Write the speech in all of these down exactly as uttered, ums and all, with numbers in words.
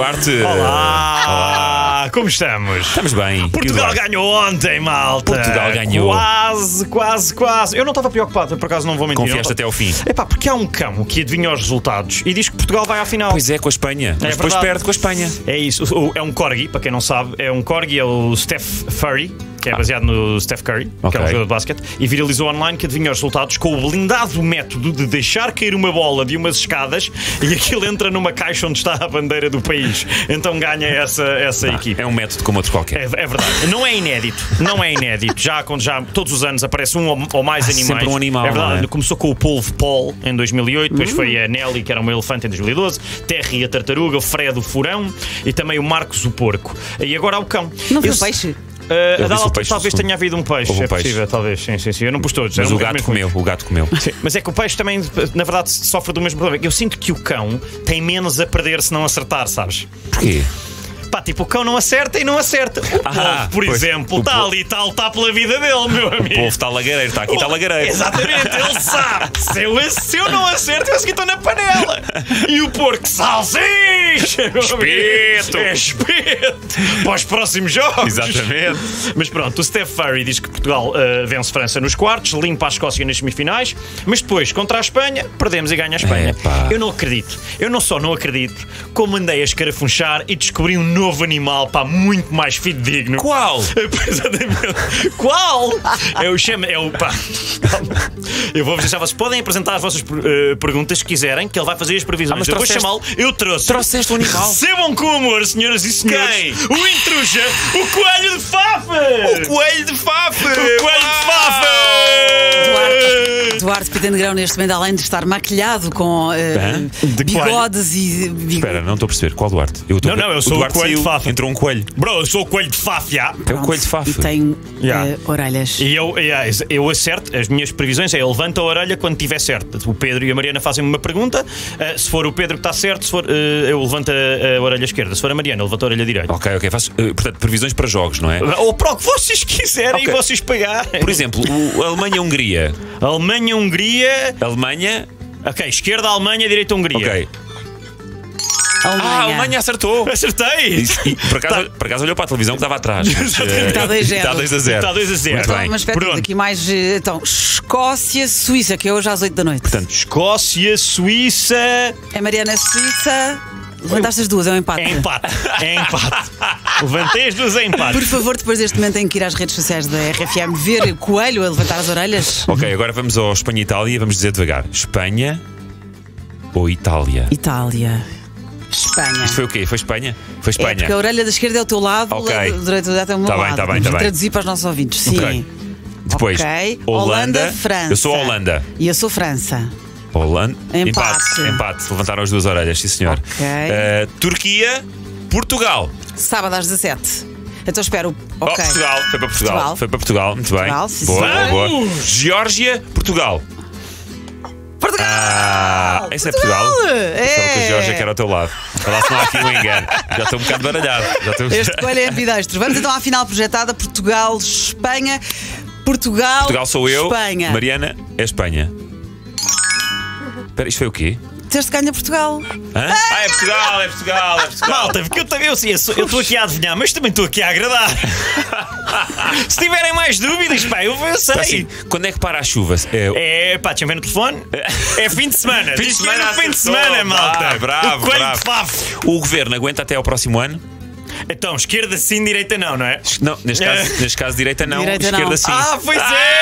Duarte. Olá. Olá. Como estamos? Estamos bem. Portugal ganhou ontem, malta. Portugal ganhou. Quase, quase, quase. Eu não estava preocupado, por acaso não vou mentir. Confiaste até ao fim. Epá, porque há um cão que adivinha os resultados e diz que Portugal vai à final. Pois é, com a Espanha. Mas É depois verdade. perde com a Espanha. É isso. O- o- É um corgi, para quem não sabe. É um corgi, é o Steph Curry, que é baseado no Steph Curry, que Ok. é um jogador de basquete, e viralizou online que adivinha os resultados com o blindado método de deixar cair uma bola de umas escadas e aquilo entra numa caixa onde está a bandeira do país. Então ganha essa, essa equipe. É um método como outro qualquer. É, é verdade. Não é inédito. Não é inédito. Já, quando já todos os anos aparece um ou, ou mais Ah, animais. sempre um animal, É verdade. não é? Começou com o polvo Paul em dois mil e oito, depois foi a Nelly, que era um elefante, em dois mil e doze, Terry, a tartaruga, o Fred, o furão e também o Marcos, o porco. E agora há o cão. Não foi Eu- o peixe? Uh, Eu a disse dada o altura, peixe, talvez sim. tenha havido um peixe. Houve um É peixe. possível, talvez. Sim, sim, sim. Eu não pus todos. Mas eram o gato mesmo comeu, o gato comeu. Sim, mas é que o peixe também, na verdade, sofre do mesmo problema. Eu sinto que o cão tem menos a perder se não acertar, sabes? Porquê? Pá, tipo, o cão não acerta e não acerta. O Ah, polvo, por pois. exemplo, O está polvo- ali, está a lutar pela vida dele, meu O amigo. povo está lagareiro, está aqui, está lagareiro. Exatamente, ele sabe. Se eu, se eu não acerto, eu estou na panela. E o porco, salsicha! meu amigo. Espeto. É espeto. Para os próximos jogos. Exatamente. Mas pronto, o Steph Curry diz que Portugal uh, vence França nos quartos, limpa a Escócia nas semifinais, mas depois, contra a Espanha, perdemos e ganha a Espanha. Epá. Eu não acredito. Eu não só não acredito, como andei a escarafunchar e descobri um novo animal, pá, muito mais fidedigno. Qual? Exatamente. Qual? É o chama. É o. Pá. Eu vou-vos deixar. Vocês podem apresentar as vossas eh, perguntas que quiserem, que ele vai fazer as previsões. Ah, mas eu vou trouxeste- chamá-lo. Eu trouxe. Trouxeste o animal. Recebam com amor, senhoras e senhores. Quem? O intruja, o coelho de Fafa! O coelho de Fafa! O coelho de Fafa! Duarte, Duarte Pita Negrão, neste momento, além de estar maquilhado com eh, Hã? De bigodes e. bigo- Espera, não estou a perceber. Qual Duarte? Eu tô- Não, não, eu sou o Duarte coelho de saiu, Fafa. Entrou um coelho. Bro, eu sou o coelho de Fafa, já. É o Pronto. coelho de Fafa. E tem Yeah. eh, orelhas. E eu, yeah, eu acerto, as minhas previsões é eu levanto a orelha quando tiver certo. O Pedro e a Mariana fazem-me uma pergunta. uh, se for o Pedro que está certo, se for, uh, eu levanto a, a orelha esquerda. Se for a Mariana, eu levanto a orelha direita. Ok, ok. Faço, eh, portanto, previsões para jogos, não é? Ou para o que vocês quiserem Ok. e vocês pagarem. Por exemplo, o Alemanha-Hungria. Alemanha-Hungria. Alemanha. Ok, esquerda, Alemanha, direita, Hungria. Ok. Alemanha. Ah, a Alemanha acertou. Acertei! E, e, por, acaso, por acaso olhou para a televisão que estava atrás. Mas, eh, Está dois a zero. Está dois a zero. Está dois a zero. Muito Então, bem. mas espera, Pronto. aqui mais. eh, Então, Escócia, Suíça, que é hoje às oito da noite. Portanto, Escócia, Suíça. É Mariana Suíça. Levantaste as duas, é um empate. É empate. É empate. Levantei as duas em empate. Por favor, depois deste momento, tem que ir às redes sociais da R F M ver o coelho a levantar as orelhas. ok, agora vamos ao Espanha e Itália. Vamos dizer devagar: Espanha ou Itália? Itália. Espanha. Isto foi o quê? Foi Espanha? Foi É Espanha. porque a orelha da esquerda é o teu lado, Ok. a direita do lado é o meu Tá bem, lado. tá bem, Vamos tá bem. traduzir para os nossos ouvintes. Sim. Ok. Depois, Ok. Holanda, França. Eu sou a Holanda. E eu sou França. Holanda. Empate. Empate. Levantaram as duas orelhas, sim senhor. Ok. Eh, Turquia, Portugal. Sábado às dezassete. Então espero. Oh, Ok. Portugal. Foi para Portugal. Portugal. Foi para Portugal. Muito Portugal, bem. sim, boa, senhora. boa, boa. Geórgia, Portugal. Portugal! Ah, esse é Portugal. É. Só que a Geórgia que era ao teu lado. Olha lá se não há aqui um engano. Já estou um bocado baralhado. Já estou... Este coelho é ambidestro. Vamos então à final projetada: Portugal, Espanha. Portugal. Portugal sou eu. Espanha. Mariana é Espanha. Espera, isto foi o quê? Teste ganha Portugal. Hã? Ah, é Portugal, é Portugal, é Portugal. Malta, porque eu também eu sei, eu sou- eu estou aqui a adivinhar, mas também estou aqui a agradar. Se tiverem mais dúvidas, pá, eu, eu sei. Assim, quando é que para a chuva? É, É, pá, deixa eu ver no telefone. É fim de semana. Fim de Diz que é semana no fim de acertou. semana, malta. Ah, bravo, o coelho bravo. de Fafo. O governo aguenta até ao próximo ano? Então, esquerda sim, direita não, não é? Não, neste caso, neste caso direita não, Direita esquerda não. sim. Ah, pois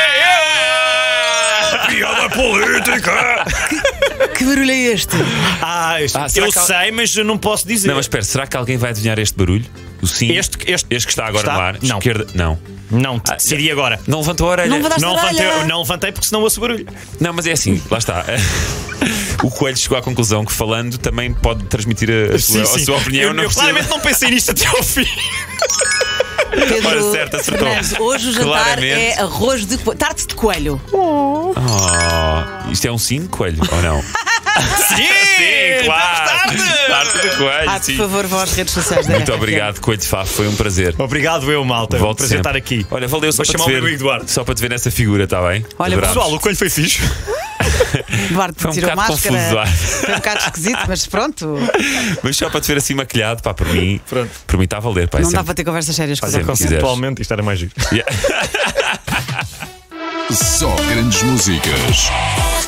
é! Piada política! Que barulho é este? Ah, este- Ah, será eu que há- sei, mas eu não posso dizer. Não, mas espera, será que alguém vai adivinhar este barulho? O sim? Este- este- que está agora está? no ar? Não. Esquerda? Não. Não, te- decidi agora. Não levantou a orelha. Não levantaste Não a orelha. levantei, não levantei porque senão ouço barulho. Não, mas é assim, lá está. O Coelho chegou à conclusão que falando também pode transmitir a, a sua, a sua opinião. Eu, não eu precisa- claramente não pensei nisto até ao fim. Pedro Ora, certo, acertou. Fernandes, hoje o jantar Claramente. é arroz de coelho. Tarte de coelho. Oh, isto é um sim, Coelho? Ou não? Sim, Sim, claro. tarde. Tarte de Coelho, Ah, por sim. favor, vá às redes sociais da Muito R F M. obrigado, Coelho de Fafo, foi um prazer. Obrigado, eu, malta. Volto prazer sempre. estar aqui. Olha, valeu só Vou para chamar te o ver. meu amigo Eduardo. Só para te ver nessa figura, está bem? Olha, Adorámos. Pessoal, o coelho foi fixe. Duarte Foi um tirou bocado máscara. confuso, Duarte. Foi um bocado esquisito, mas pronto. Mas só para te ver assim maquilhado, pá, por mim, Pronto. por mim está a valer. Pá, é Não dá sempre- para ter conversas sérias com o Sempre Duarte. quiseres. Conceptualmente isto era mais giro. Yeah. Só grandes músicas.